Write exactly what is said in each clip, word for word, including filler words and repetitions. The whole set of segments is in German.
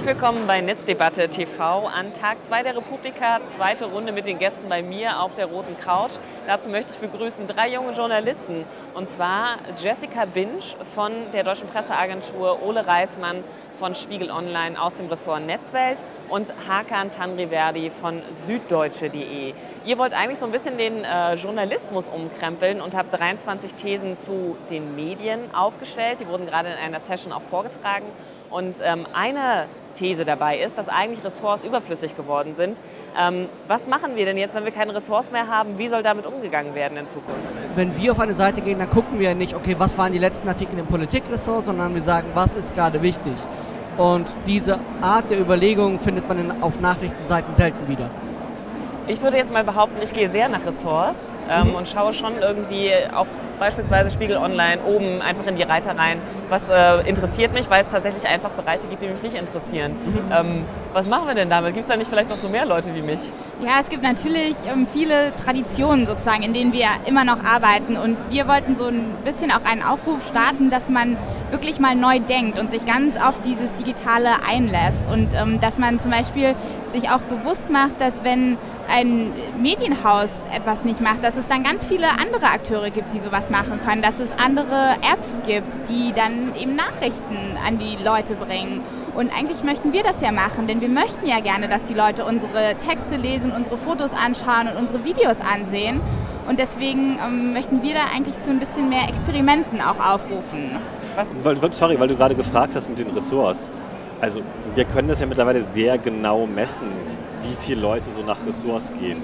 willkommen bei Netzdebatte T V an Tag zwei der Republika, zweite Runde mit den Gästen bei mir auf der roten Couch. Dazu möchte ich begrüßen drei junge Journalisten, und zwar Jessica Binsch von der Deutschen Presseagentur, Ole Reismann von Spiegel Online aus dem Ressort Netzwelt und Hakan Tanriverdi von süddeutsche punkt de. Ihr wollt eigentlich so ein bisschen den äh, Journalismus umkrempeln und habt dreiundzwanzig Thesen zu den Medien aufgestellt. Die wurden gerade in einer Session auch vorgetragen. Und ähm, eine These dabei ist, dass eigentlich Ressorts überflüssig geworden sind. Ähm, was machen wir denn jetzt, wenn wir keine Ressorts mehr haben? Wie soll damit umgegangen werden in Zukunft? Wenn wir auf eine Seite gehen, dann gucken wir ja nicht, okay, was waren die letzten Artikel im Politikressort, sondern wir sagen, was ist gerade wichtig. Und diese Art der Überlegung findet man in, auf Nachrichtenseiten selten wieder. Ich würde jetzt mal behaupten, ich gehe sehr nach Ressorts ähm, mhm. und schaue schon irgendwie auch beispielsweise Spiegel Online oben einfach in die Reiter rein. Was äh, interessiert mich, weil es tatsächlich einfach Bereiche gibt, die mich nicht interessieren. Mhm. Ähm, was machen wir denn damit? Gibt es da nicht vielleicht noch so mehr Leute wie mich? Ja, es gibt natürlich ähm, viele Traditionen sozusagen, in denen wir immer noch arbeiten. Und wir wollten so ein bisschen auch einen Aufruf starten, dass man wirklich mal neu denkt und sich ganz auf dieses Digitale einlässt. Und ähm, dass man zum Beispiel sich auch bewusst macht, dass wenn ein Medienhaus etwas nicht macht, dass es dann ganz viele andere Akteure gibt, die sowas machen können, dass es andere Apps gibt, die dann eben Nachrichten an die Leute bringen. Und eigentlich möchten wir das ja machen, denn wir möchten ja gerne, dass die Leute unsere Texte lesen, unsere Fotos anschauen und unsere Videos ansehen. Und deswegen ähm, möchten wir da eigentlich zu ein bisschen mehr Experimenten auch aufrufen. Was? Sorry, weil du gerade gefragt hast mit den Ressorts. Also wir können das ja mittlerweile sehr genau messen, wie viele Leute so nach Ressorts gehen.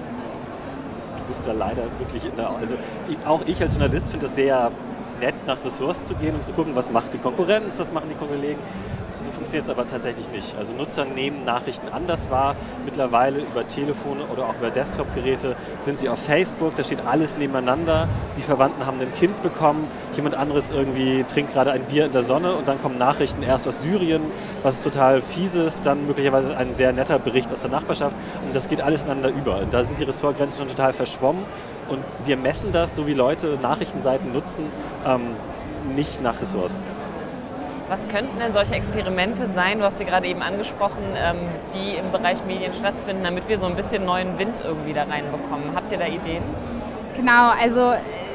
Du bist da leider wirklich in der... Also ich, auch ich als Journalist finde es sehr nett, nach Ressorts zu gehen, um zu gucken, was macht die Konkurrenz, was machen die Kollegen. So funktioniert es aber tatsächlich nicht. Also Nutzer nehmen Nachrichten anders wahr. Mittlerweile über Telefone oder auch über Desktop-Geräte sind sie auf Facebook, da steht alles nebeneinander. Die Verwandten haben ein Kind bekommen, jemand anderes irgendwie trinkt gerade ein Bier in der Sonne und dann kommen Nachrichten erst aus Syrien, was total fies ist, dann möglicherweise ein sehr netter Bericht aus der Nachbarschaft und das geht alles ineinander über. Und da sind die Ressortgrenzen schon total verschwommen und wir messen das, so wie Leute Nachrichtenseiten nutzen, ähm, nicht nach Ressorts. Was könnten denn solche Experimente sein, du hast sie gerade eben angesprochen, ähm, die im Bereich Medien stattfinden, damit wir so ein bisschen neuen Wind irgendwie da reinbekommen? Habt ihr da Ideen? Genau, also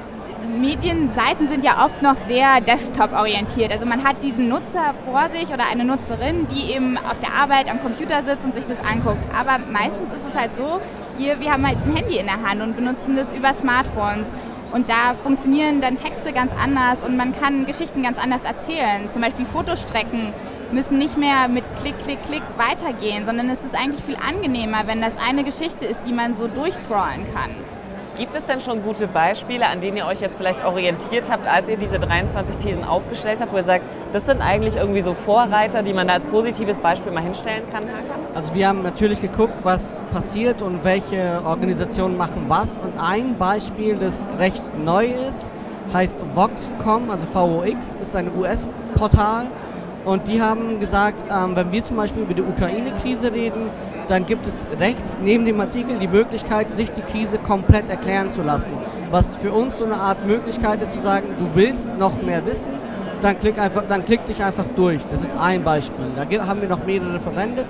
Medienseiten sind ja oft noch sehr desktop-orientiert. Also man hat diesen Nutzer vor sich oder eine Nutzerin, die eben auf der Arbeit am Computer sitzt und sich das anguckt. Aber meistens ist es halt so, hier, wir haben halt ein Handy in der Hand und benutzen das über Smartphones. Und da funktionieren dann Texte ganz anders und man kann Geschichten ganz anders erzählen. Zum Beispiel Fotostrecken müssen nicht mehr mit Klick, Klick, Klick weitergehen, sondern es ist eigentlich viel angenehmer, wenn das eine Geschichte ist, die man so durchscrollen kann. Gibt es denn schon gute Beispiele, an denen ihr euch jetzt vielleicht orientiert habt, als ihr diese dreiundzwanzig Thesen aufgestellt habt, wo ihr sagt, das sind eigentlich irgendwie so Vorreiter, die man da als positives Beispiel mal hinstellen kann? Also wir haben natürlich geguckt, was passiert und welche Organisationen machen was. Und ein Beispiel, das recht neu ist, heißt Vox Punkt com, also V O X, ist ein U S-Portal. Und die haben gesagt, ähm, wenn wir zum Beispiel über die Ukraine-Krise reden, dann gibt es rechts neben dem Artikel die Möglichkeit, sich die Krise komplett erklären zu lassen. Was für uns so eine Art Möglichkeit ist, zu sagen, du willst noch mehr wissen, dann klick, einfach, dann klick dich einfach durch. Das ist ein Beispiel. Da haben wir noch mehrere verwendet.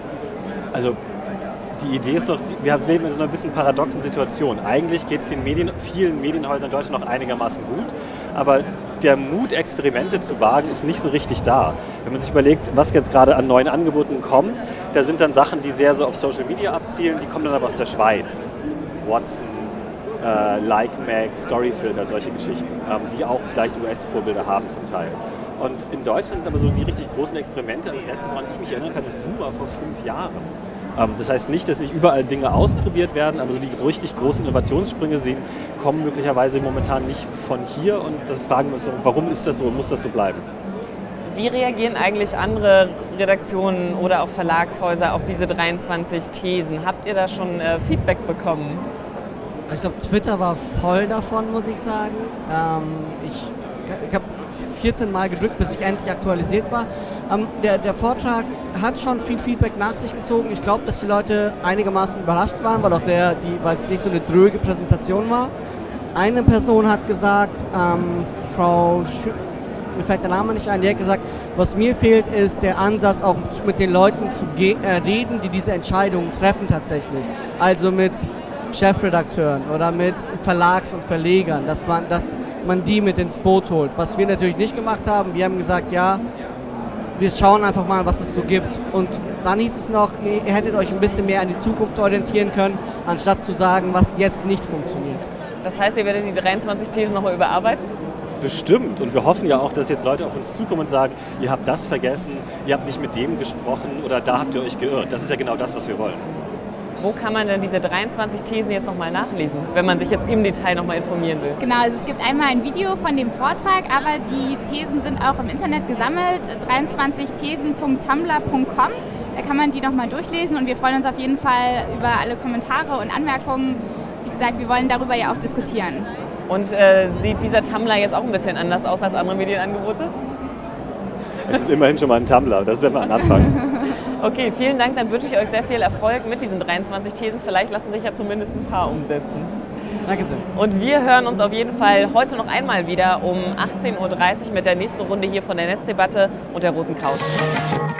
Also die Idee ist doch, wir leben in so einer bisschen paradoxen Situation. Eigentlich geht es den Medien, vielen Medienhäusern in Deutschland noch einigermaßen gut, aber der Mut, Experimente zu wagen, ist nicht so richtig da. Wenn man sich überlegt, was jetzt gerade an neuen Angeboten kommt, da sind dann Sachen, die sehr so auf Social Media abzielen, die kommen dann aber aus der Schweiz. Watson, äh, LikeMag, Storyfilter, solche Geschichten, ähm, die auch vielleicht U S-Vorbilder haben zum Teil. Und in Deutschland sind aber so die richtig großen Experimente, das letzte, woran ich mich erinnern kann, ist Zoomer vor fünf Jahren. Ähm, das heißt nicht, dass nicht überall Dinge ausprobiert werden, aber so die richtig großen Innovationssprünge sehen, kommen möglicherweise momentan nicht von hier und da fragen wir uns so, warum ist das so und muss das so bleiben? Wie reagieren eigentlich andere Redaktionen oder auch Verlagshäuser auf diese dreiundzwanzig Thesen? Habt ihr da schon äh, Feedback bekommen? Ich glaube, Twitter war voll davon, muss ich sagen. Ähm, ich ich habe vierzehn Mal gedrückt, bis ich endlich aktualisiert war. Ähm, der, der Vortrag hat schon viel Feedback nach sich gezogen. Ich glaube, dass die Leute einigermaßen überrascht waren, weil auch der, die, weil es nicht so eine dröge Präsentation war. Eine Person hat gesagt, ähm, Frau Sch mir fällt der Name nicht ein, die hat gesagt, was mir fehlt, ist der Ansatz, auch mit den Leuten zu äh, reden, die diese Entscheidungen treffen tatsächlich. Also mit Chefredakteuren oder mit Verlags- und Verlegern, dass man, dass man die mit ins Boot holt. Was wir natürlich nicht gemacht haben, wir haben gesagt, ja, wir schauen einfach mal, was es so gibt. Und dann hieß es noch, ihr hättet euch ein bisschen mehr an die Zukunft orientieren können, anstatt zu sagen, was jetzt nicht funktioniert. Das heißt, ihr werdet die dreiundzwanzig Thesen nochmal überarbeiten? Bestimmt. Und wir hoffen ja auch, dass jetzt Leute auf uns zukommen und sagen, ihr habt das vergessen, ihr habt nicht mit dem gesprochen oder da habt ihr euch geirrt. Das ist ja genau das, was wir wollen. Wo kann man denn diese dreiundzwanzig Thesen jetzt nochmal nachlesen, wenn man sich jetzt im Detail nochmal informieren will? Genau, also es gibt einmal ein Video von dem Vortrag, aber die Thesen sind auch im Internet gesammelt, dreiundzwanzig thesen punkt tumblr punkt com. Da kann man die nochmal durchlesen und wir freuen uns auf jeden Fall über alle Kommentare und Anmerkungen. Wie gesagt, wir wollen darüber ja auch diskutieren. Und äh, sieht dieser Tumblr jetzt auch ein bisschen anders aus als andere Medienangebote? Es ist immerhin schon mal ein Tumblr, das ist ja mal ein Anfang. Okay, vielen Dank, dann wünsche ich euch sehr viel Erfolg mit diesen dreiundzwanzig Thesen. Vielleicht lassen sich ja zumindest ein paar umsetzen. Danke sehr. Und wir hören uns auf jeden Fall heute noch einmal wieder um achtzehn Uhr dreißig mit der nächsten Runde hier von der Netzdebatte und der Roten Couch.